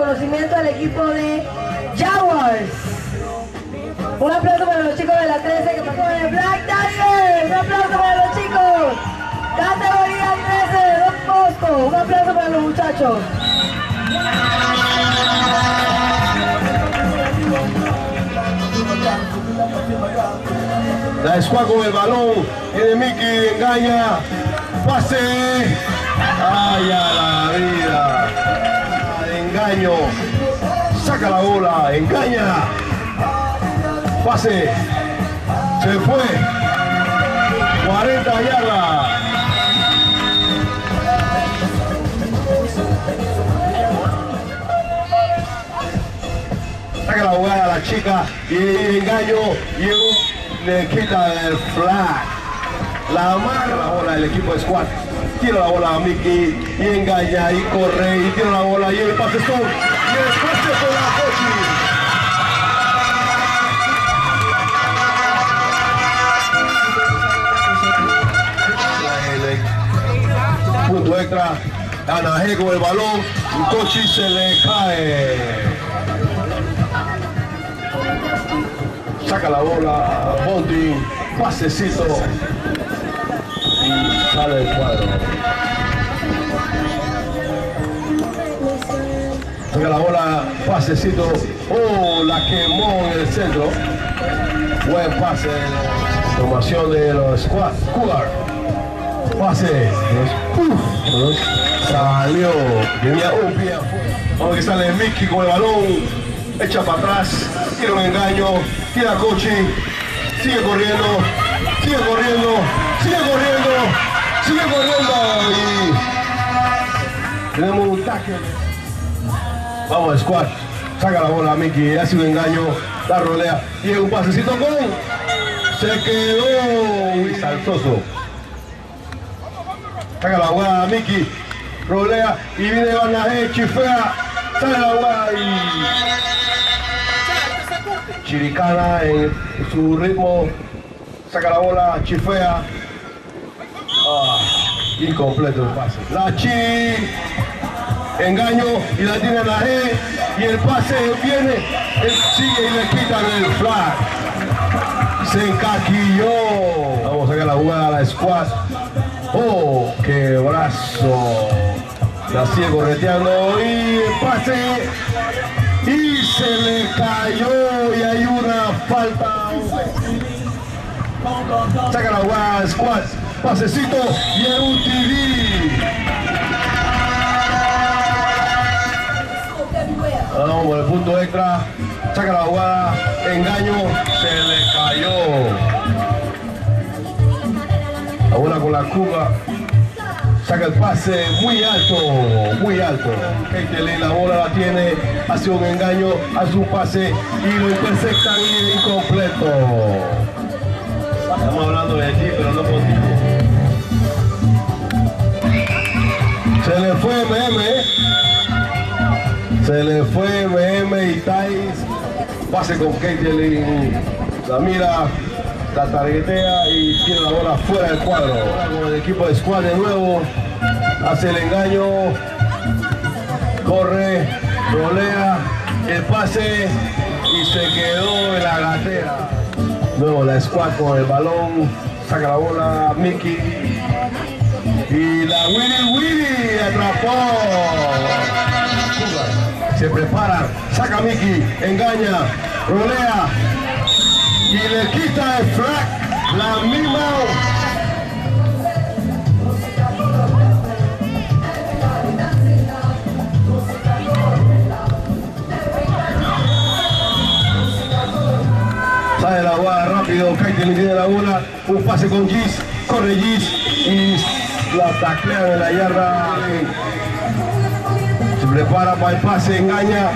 reconocimiento al equipo de Jaguars. Un aplauso para los chicos de la 13 que pasó en el Black Tiger. Un aplauso para los chicos. Categoría 13 de Don Bosco. Un aplauso para los muchachos. La squad con el balón, tiene Mickey, engaña, pase, ay a la vida, engaño, saca la bola, engaña, pase, se fue, 40 yardas. Saca la jugada a la chica y engaño y le quita el flag. La amarra la bola del equipo de squad. Tira la bola a Mickey y engaña y corre y tira la bola y el pase son y el pase con la coche. Punto extra. Ana G con el balón. Un coche se le cae. Saca la bola, Bondi, pasecito y sale del cuadro. Saca la bola, pasecito, oh, la quemó en el centro. Buen pase, formación de los squad, Cougar. Pase, salió, tenía un pie afuera. Vamos que sale Mickey con el balón, echa para atrás, tira un engaño. Tira Cochi, sigue corriendo, sigue corriendo, sigue corriendo, sigue corriendo y tenemos un tackle. Vamos, squad, saca la bola a Mickey, hace un engaño, la rolea y un pasecito con, se quedó muy saltoso. Saca la bola a Mickey, rolea y viene Ana G, chifea, sale la bola y Chiricana en su ritmo, saca la bola, chifea, incompleto el pase. La Chi, engaño y la tiene la G y el pase viene, él sigue y le quitan el flag. Se encaquilló. Vamos a sacar la jugada a la squad. Oh, qué brazo. La sigue correteando y el pase. Y se le cayó y hay una falta. Saca la jugada, squad, pasecito y el UTV. Vamos por el punto extra. Saca la jugada, engaño, se le cayó. La bola con la Cougar. Saca el pase muy alto, muy alto. Keitelin, la bola la tiene, hace un engaño, hace un pase y lo interceptan y es incompleto. Estamos hablando de ti, pero no contigo. Se le fue MM. Se le fue MM y Thais. Pase con Keitelin. La mira. La targetea y tiene la bola fuera del cuadro. Con el equipo de squad de nuevo, hace el engaño, corre, rolea, el pase y se quedó en la gatera. Luego la squad con el balón, saca la bola, Mickey y la Willy atrapó. Se prepara, saca Mickey, engaña, rolea. Y le quita el flag, la misma. Sale la bola rápido, Keitelin tiene la bola, un pase con Gis, corre Gis y la taclean en la yarda. Se prepara para el pase, engaña,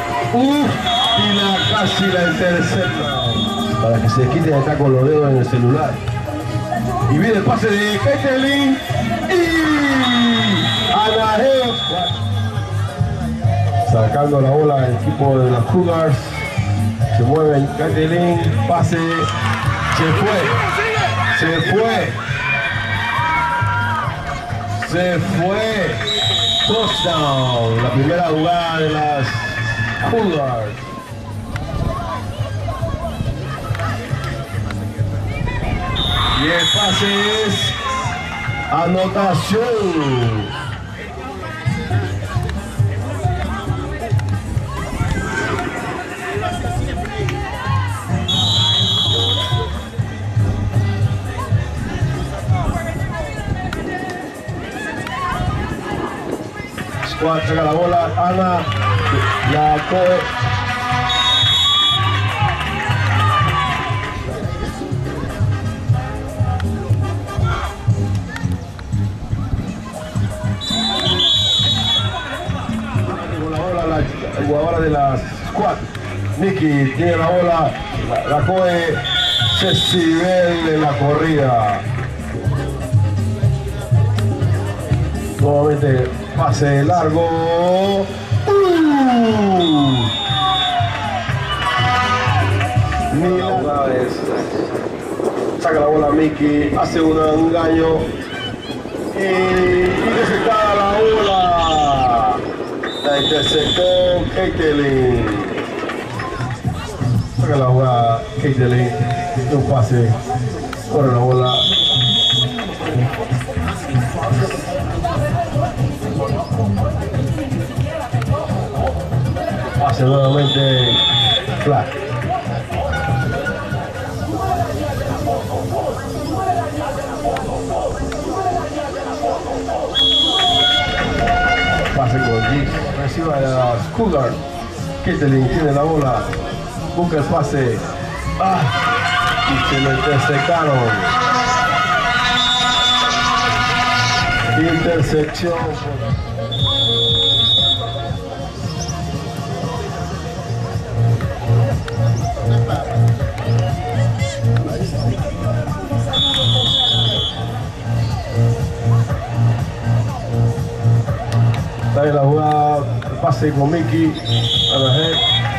y casi la intercepta. Para que se quite de acá con los dedos en el celular. Y viene el pase de Keitelin y Ana G. Sacando la bola el equipo de las Cougars. Se mueve Keitelin, pase, se fue. Touchdown, la primera jugada de las Cougars. Y el pase es anotación. Squad saca la bola, Ana la coge. Con la bola la jugadora de la Squad, Nikki tiene la bola, la coge Cecibel en la corrida. Nuevamente pase largo. La jugada es, saca la bola Mickey, hace un engaño y interceptada la bola. La interceptó Caitlin. Saca la jugada Caitlin, un pase, corre la bola. Hace nuevamente flag. Pase con Gis, reciba de la Cougar. Caitlin tiene la bola, busca el pase. Y se lo interceptaron. Intercepción. Está en la jugada, el pase con Mickey a la head.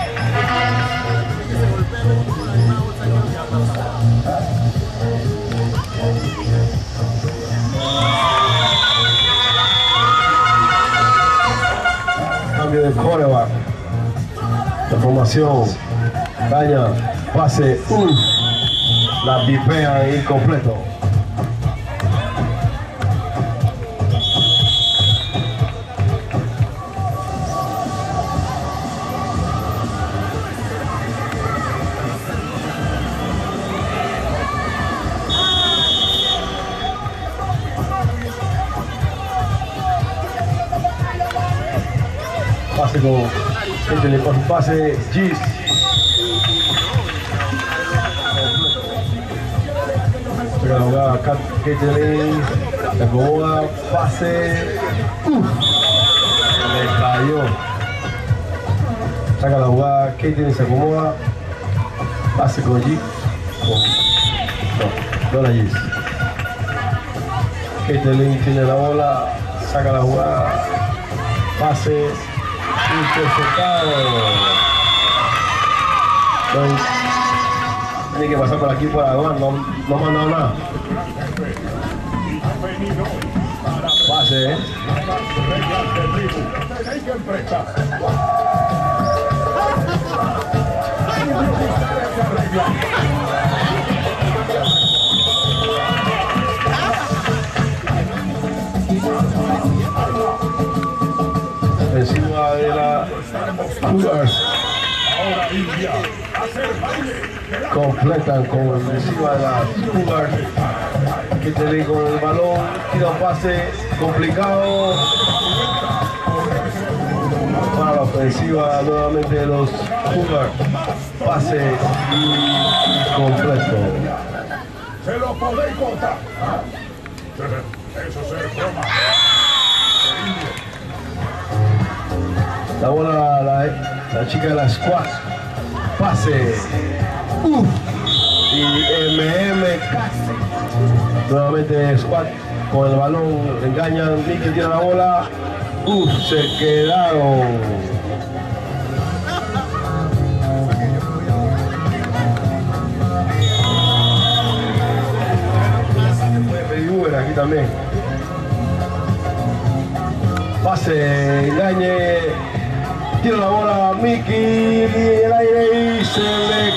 Cambio de quarterback. La formación. Daña, pase, la pipea incompleto. Pase con Caitlin por su pase, Gis. La jugada Caitlin, se acomoda, pase, le cayó. Saca la jugada Caitlin, se acomoda, pase con Gis. No la Gis. Caitlin tiene la bola, saca la jugada, pase. Interceptado. Tiene que pasar por aquí por aduan, no mandado nada. Pase. Encima de la Cougars. Completan con encima de la Cougars. Caitlin con el balón, tira un pase complicado para la ofensiva nuevamente de los Cougars. Pase completo. Se lo podéis contar. Eso es broma. La bola la chica de la Squad. Pase. Y casi. Nuevamente Squad con el balón. Engañan. Nicky tira la bola. Se quedaron. Puede pedir Uber aquí también. pase, engañe. Tira la bola, Mickey, el aire y se le